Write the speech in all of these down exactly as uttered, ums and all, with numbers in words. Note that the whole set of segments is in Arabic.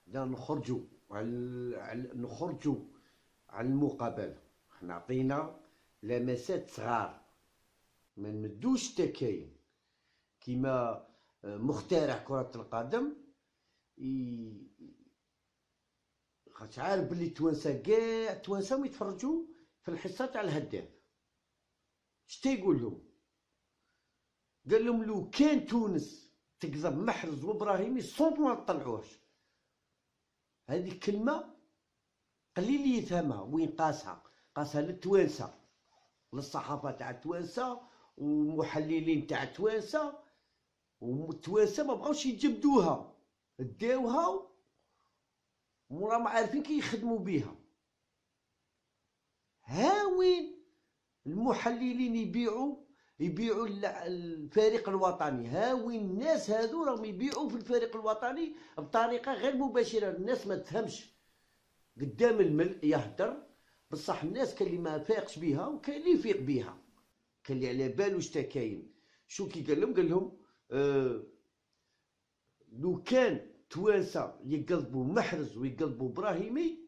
بدنا نخرجوا على على- نخرجوا على المقابله. حنا عطينا لمسات صغار، ما نمدوش تكاين كيما آه، مخترع كرة القدم. ي- خاطش عارف بلي التوانسه كاع التوانسه ما يتفرجوا في الحصه تاع الهداف. شتا يقول لهم؟ قال لهم لو كان تونس تكذب محرز وابراهيمي صوت ما طلعوش. هذه الكلمه قليل اللي يفهمها. وين قاسها؟ قاسها للتوانسه، للصحافه تاع التوانسه ومحللين تاع التوانسه، والتوانسه ما بغاوش يجبدوها، داوها وراهم عارفين كي يخدموا بيها. ها وين المحللين يبيعوا يبيعوا الفريق الوطني. ها وين الناس هذو راهم يبيعوا في الفريق الوطني بطريقه غير مباشره. الناس ما تفهمش، قدام الملء يهدر، بصح الناس كان اللي ما فاقش بيها وكان اللي يفيق بيها، كان اللي على بالو شتا كاين. شو كي قال لهم؟ قال لهم آه لو كان توانسه يقلبوا محرز ويقلبوا ابراهيمي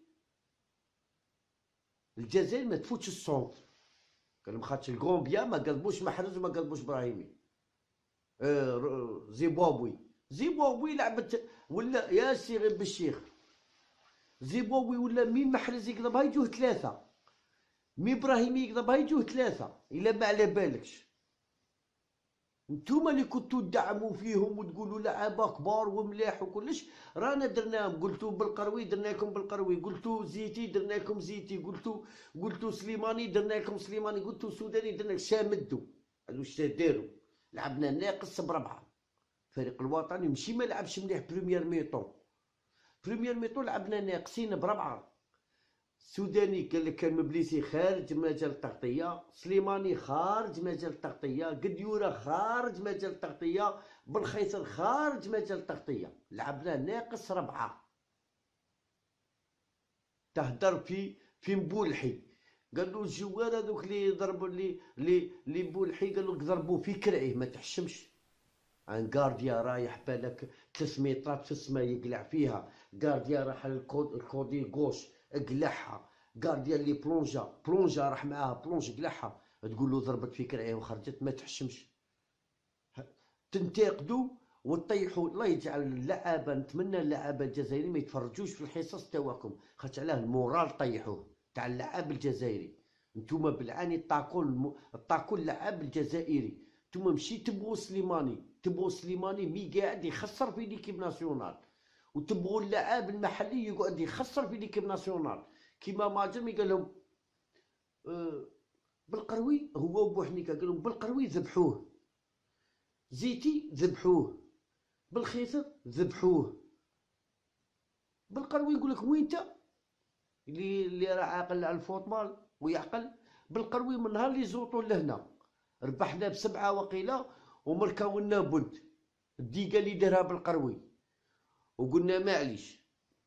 الجزائر ما تفوتش الصوت. قال لهم خاطش الكولومبيا ما قلبوش محرز وما قلبوش ابراهيمي. آه زيمبابوي زيمبابوي لعبت ولا يا سي غير بالشيخ. زيمبابوي ولا مين محرز يقلبها يجوه ثلاثه، مي ابراهيمي يقلبها يجوه ثلاثه، الا ما على بالكش. نتوما اللي كنتو تدعموا فيهم وتقولوا لعابه كبار وملاح وكلش، رانا درناهم. قلتو بالقروي درنا لكم بالقروي، قلتو زيتي درنا لكم زيتي، قلتو قلتو سليماني درنا لكم سليماني، قلتو سوداني درنا. شامدوا هادو شتا داروا؟ لعبنا ناقص بربعه. الفريق الوطني ماشي ما لعبش مليح بريمير ميطون، بريمير ميطون لعبنا ناقصين بربعه. السوداني قال لك كان مبليسي خارج مجال التغطيه، سليماني خارج مجال التغطيه، قديوره خارج مجال التغطيه، بالخيصر خارج مجال التغطيه. لعبنا ناقص ربعه. تهدر في في مبولحي، قال له الجوار هذوك اللي ضربوا اللي اللي اللي مبولحي قال له ضربوا في كرعيه ما تحشمش. عن غارديا رايح بالك ثلاث مترات في السماء يقلع فيها، غارديا راح الكودي غوش قلعها، غارديا اللي بلونجا بلونجا راح معاها بلونج قلعها، تقول له ضربت في كرعيه وخرجت ما تحشمش. تنتقدوا وتطيحوا. الله يجعل اللعابه، نتمنى اللعابه الجزائريين ما يتفرجوش في الحصص تواكم، خاطر علاه المورال طيحوه تاع اللاعب الجزائري. نتوما بالعاني طاقوا الم... طاقوا اللاعب الجزائري. نتوما مشي تبغوا سليماني، تبغوا سليماني مي قاعد يخسر في ليكيب ناسيونال، وتبغوا اللاعب المحلي يقعد يخسر في ليكيب ناسيونال. كيما ماجرمي قال لهم أه بالقروي، هو بوحنيكا قال لهم بالقروي ذبحوه، زيتي ذبحوه، بالخيثر ذبحوه، بالقروي يقول لك وين انت اللي اللي راه عاقل على الفوتبال ويعقل. بالقروي من نهار اللي زوطوا لهنا ربحنا بسبعه وقيله ومركاو لنا بنت الديقه اللي دارها بالقروي، وقلنا معليش.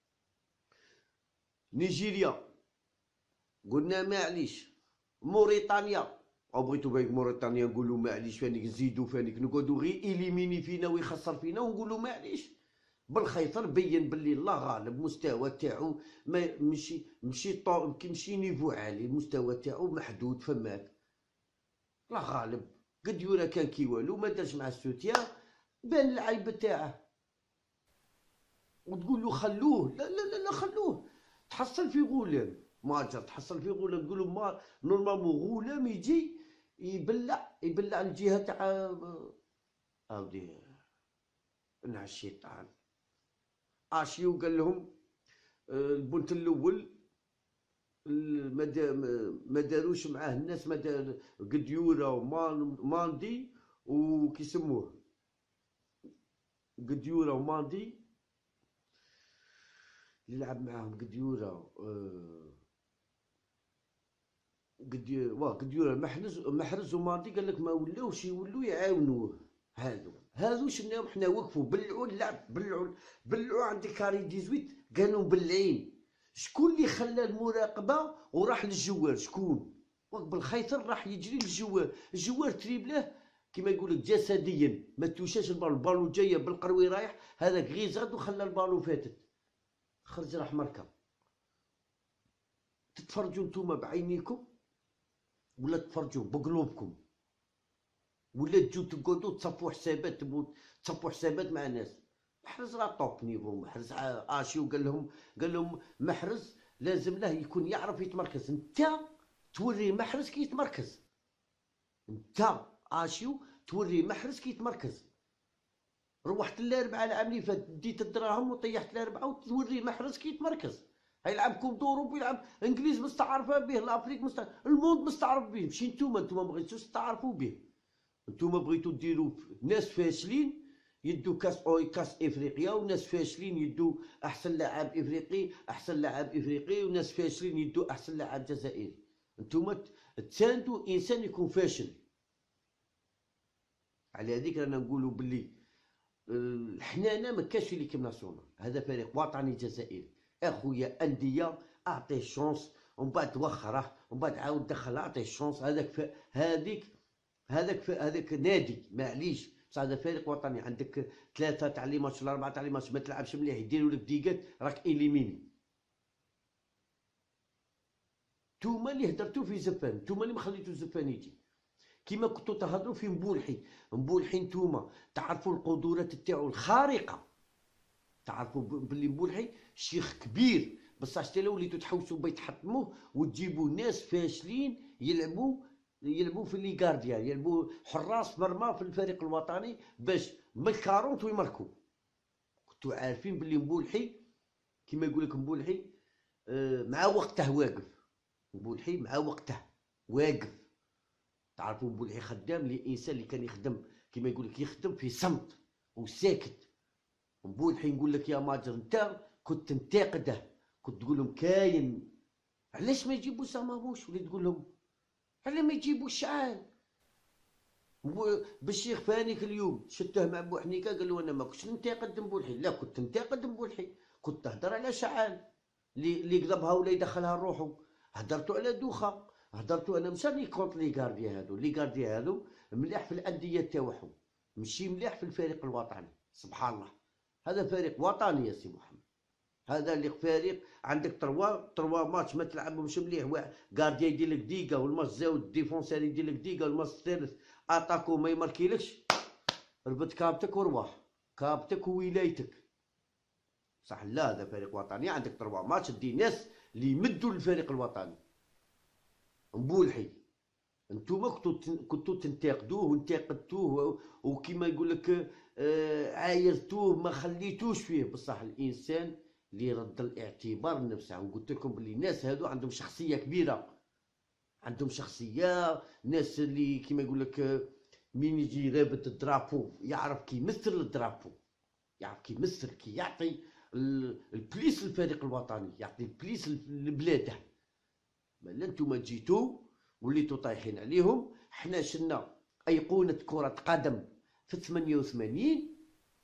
نيجيريا قلنا معليش. موريتانيا او بغيتو بالك موريتانيا نقولوا معليش، فانيك نزيدو فانيك نقعدو غير إليميني فينا ويخسر فينا ونقولوا معليش. بالخيطر بين باللي الله غالب، مستوى تاعو ما مشي مشي طو مشي نيفو عالي، المستوى تاعو محدود فماك. الله غالب قد يورا كان كي والو ما دارش مع السوتيا، بان العيب تاعه. وتقول له خلوه، لا لا لا, لا خلوه. تحصل في غولان ماجر، تحصل في غولان تقول له ما نورمالمون غولان يجي يبلع يبلع الجهه تاع هاودي نع الشيطان. اشيو قال لهم البنت الاول ما داروش معاه الناس، ما دار قديوره وماندي وكيسموه قديوره وماندي اللي لعب معاهم قديوره قديوره واه قديوره محرز محرز وماندي. قال لك ما ولاوش يولوا يعاونوه. هادو هادو شناهم حنا وقفوا بلعوا اللعب، بلعوا بلعوا عند كاري ثمانية عشر كانوا مبلعين. شكون اللي خلى المراقبه وراح للجوار؟ شكون؟ بالخيطر راح يجري للجوار، الجوار تريبلاه كيما يقول لك جسديا ما توشاش البالون، البالون جايه بالقروي رايح، هذاك غير زاد وخلى البالون فاتت. خرج راح مركا. تتفرجوا نتوما بعينيكم ولا تتفرجوا بقلوبكم، ولا تجوا تقعدوا تصفوا حسابات، تبغوا تصفوا حسابات مع ناس. محرز راه طوب نيفو، محرز اشي، وقال لهم قال لهم محرز لازم له يكون يعرف يتمركز. انت توري محرز كي يتمركز، انت اشيو توري محرز كي يتمركز. روحت الاربعه العام اللي فات ديت الدراهم وطيحت الاربعه، وتوري محرز كي يتمركز. هيلعبكم دور ويلعب انجليز مستعرفه به، الافريق مستعرف، الموند مستعرف به. ماشي نتوما نتوما مبغيتوش تستعرفوا به، نتوما بغيتو ديروا ناس فاشلين يدو كاس اوي كاس افريقيا، وناس فاشلين يدو احسن لاعب افريقي احسن لاعب افريقي، وناس فاشلين يدو احسن لاعب جزائري. نتوما تساندوا انسان يكون فاشل. على هذيك رانا نقولوا باللي حنانا ما كاش في ليكيب ناسيونال، هذا فريق وطني جزائري. اخويا انديه اعطيه شونس، ومن بعد وخره، ومن بعد عاود دخل اعطيه شونس. هذاك هذيك هذاك هذاك نادي معليش، بصح هذا فريق وطني. عندك ثلاثه تاع لي ماتش ولا اربعه تاع لي ماتش ما تلعبش مليح يديروا لك ديقات، راك اليميني. نتوما اللي هدرتو في زفان، نتوما اللي ما خليتو زفان يجي. كيما كنتو تهضروا في مبولحي، مبولحي نتوما تعرفوا القدرات تاعو الخارقه، تعرفوا باللي مبولحي شيخ كبير، بصح حتى لو وليتو تحوسوا بيتحطموه وتجيبوا ناس فاشلين يلعبوا يلعبوا في لي غارديان، يلعبوا حراس مرمى في الفريق الوطني باش من الكارونت ويمركوا. كنتو عارفين باللي مبولحي كيما يقول لك مبولحي آه مع وقته واقف، مبولحي مع وقته واقف. تعرفوا مبولحي خدام لي انسان اللي كان يخدم كيما يقول لك يخدم في صمت وساكت. مبولحي نقول لك يا ماجر انت كنت تنتقده، كنت تقول لهم كاين علاش ما يجيبوا ساماموش، ولا تقول لهم علاه ما يجيبوش شعال. بالشيخ فانيك اليوم شته مع بوحنيكه قال له انا ما كنتش ننتقد مبولحي، لا كنت ننتقد مبولحي، كنت تهضر على شعال اللي قلبها ولا يدخلها لروحو. هدرتو على دوخه، هدرتو انا مشاني كونت لي غارديا هادو، لي غارديا هادو مليح في الانديه تاعهم، ماشي مليح في الفريق الوطني. سبحان الله، هذا فريق وطني يا سي محمد، هذا اللي فريق عندك تروا تروا ماتش ما تلعبهمش مليح، غارديا يدير لك ديكا، والماتش زاود ديفونسير يدير لك ديكا، والماتش الثالث اتاكو ما يماركيلكش، ربط كابتك وروح كابتك وولايتك. صح لا، هذا فريق وطني. عندك تروا ماتش دي ناس اللي يمدوا للفريق الوطني. مبولحي انتوما كنتو كنتو تنتقدوه وانتقدتوه وكيما يقول لك آه عايرتوه ما خليتوش فيه، بصح الانسان اللي رد الاعتبار لنفسه. وقلت لكم باللي الناس هادو عندهم شخصيه كبيره، عندهم شخصيه، ناس اللي كيما يقول لك مين يجي رابط الدرابو يعرف كي يمثل الدرابو، يعرف كي يمثل، كي يعطي البليس للفريق الوطني، يعطي البليس لبلاده. مالا نتوما جيتو وليتو طايحين عليهم. حنا شلنا ايقونه كره قدم في ثمانية وثمانين،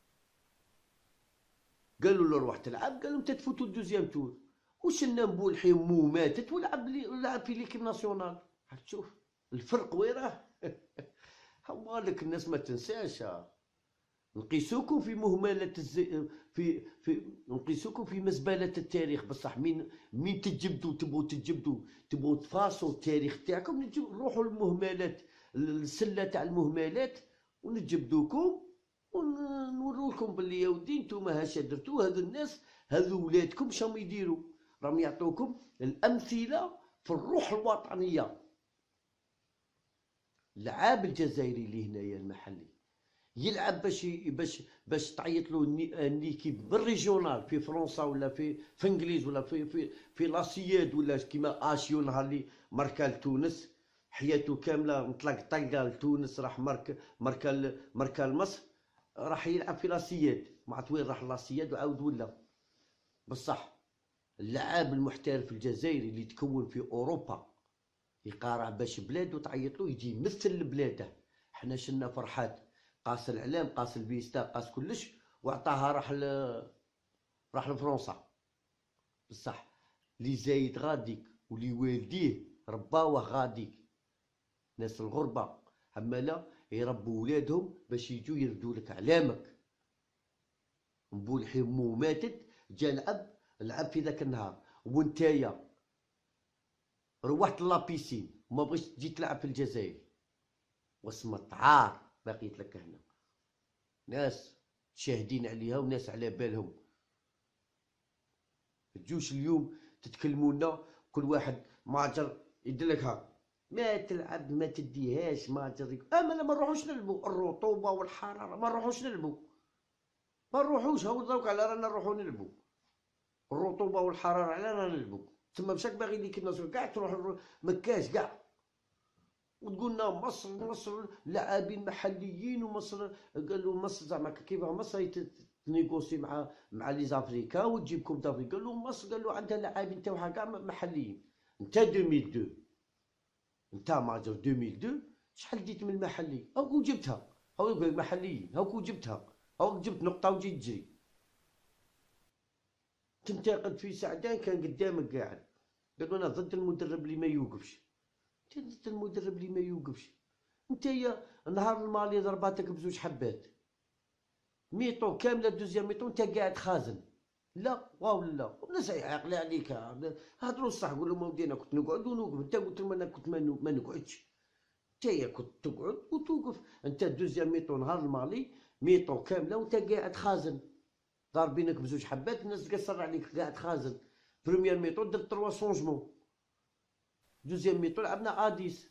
قالوا له روح تلعب، قال لهم تتفوتوا الدوزيام تور. وشلنا مبولحي مو ماتت ولعب لعب في ليكيب ناسيونال. تشوف الفرق وين راه. هو لك الناس ما تنساش، نقيسوكم في مهملة الزي... في في نقيسوكم في مزبلة التاريخ. بصح مين مين تجبدوا تبغوا تجبدوا تبغوا تفاصوا التاريخ تاعكم، نروحوا للمهملات، السلة تاع المهملات، ونجبدوكم ونوروكم باللي يا ودي نتوما هاش درتو. هذو الناس هذو ولادكم شام يديروا، راهم يعطوكم الأمثلة في الروح الوطنية. اللعاب الجزائري اللي هنايا المحلي يلعب باش باش باش تعيط له نيكيب بالريجيونال في فرنسا ولا في في انجليز ولا في في في لاسياد ولا كيما اشيو نهار اللي ماركا لتونس، حياته كامله مطلق طلقه لتونس، راح مارك ماركا ماركا لمصر، راح يلعب في لاسياد، ما عرفت وين راح لاسياد وعاود ولا. بصح اللاعب المحترف الجزائري اللي تكون في اوروبا يقارع باش بلاده تعيط له يجي يمثل بلاده. حنا شلنا فرحات قاس الاعلام، قاس الفيستا، قاس كلش، وعطاها راح ل... راح لفرنسا. بصح لي زايد غاديك ولي والديه رباوه غاديك، ناس الغربه همالا يربوا ولادهم باش يجوا يردوا لك اعلامك. مبولحي مو ماتت جا لعب لعب في ذاك النهار، وانتايا روحت لابيسين وما بغيتش تجي تلعب في الجزائر، وصمت عار بقيت لك هنا. ناس شاهدين عليها وناس على بالهم. تجوش اليوم تتكلمونا كل واحد ماجر يدير لك ها ما تلعب ما تديهاش ماجر. اما لا ما نروحوش نلعبوا، الرطوبه والحراره ما نروحوش نلعبوا، ما نروحوش. هاو دروك على رانا نروحو نلعبوا، الرطوبه والحراره على رانا نلعبوا. تما مشاك باغي ليك الناس كاع تروح مكاش كاع، وتقولنا مصر مصر لاعبين محليين ومصر. قالوا مصر زعما كيف مصر تنيغوسي مع مع لي زافريكا وتجيب كوب دافريكا. قالوا مصر قالوا عندها لاعبين تاعها كاع محليين. انت ألفين واثنين انت ماجر ألفين واثنين شحال ديت من المحلي؟ هاكو جبتها، هاو المحليين هاكو جبتها، هاو جبت نقطه وجيت تجري. تنتقد في سعدان كان قدامك قاعد، قالوا انا ضد المدرب اللي ما يوقفش. ضد المدرب اللي ما يوقفش. نتايا نهار المالي ضرباتك بزوج حبات، ميطو كامله دوزيام ميطو انت قاعد خازن. لا واو لا، الناس عاقله عليك. هضروا الصح، قول لهم ودي انا كنت نقعد ونوقف. انت قلت لهم انا كنت ما نقعدش، نتايا كنت تقعد وتوقف. انت دوزيام ميطو نهار المالي ميطو كامله وانت قاعد خازن، ضاربينك بزوج حبات، الناس تقصر عليك قاعد خازن. بروميير ميطو درت تروا شونجمون، دوزيام ميطو لعبنا اديس.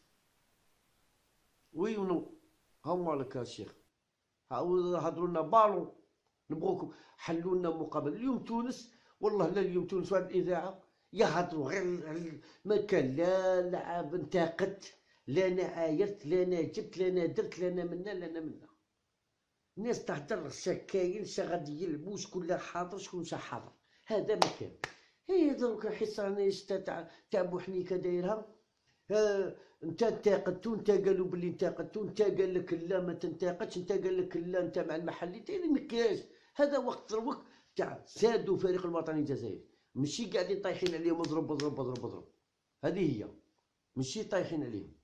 وي ونو هاهما لك الشيخ. هضروا لنا بالون، نبغوكم حلوا لنا مقابل. اليوم تونس والله لا، اليوم تونس واحد الاذاعه يهضروا غير ما كان، لا لعب انتقدت، لا انا عايرت، لا انا جبت، لا انا درت، لا انا منا، لا انا منا. الناس تهدر شكاين شا غادي يلعبوا، شكون لا حاضر شكون شا حاضر، هذا ما كان. هي دروك حصاني تاع تاع بوحنيكه دايرها. ها انت انتقدتو، انت قالوا بلي انتقدتو، انت قال لك لا ما تنتقدش، انت قال لك لا انت مع المحلي تاني مكاش. هذا وقت الوقت تاع سادوا فريق الوطني الجزائري، ماشي قاعدين طايحين عليهم اضرب اضرب اضرب اضرب. هذه هي، ماشي طايحين عليهم.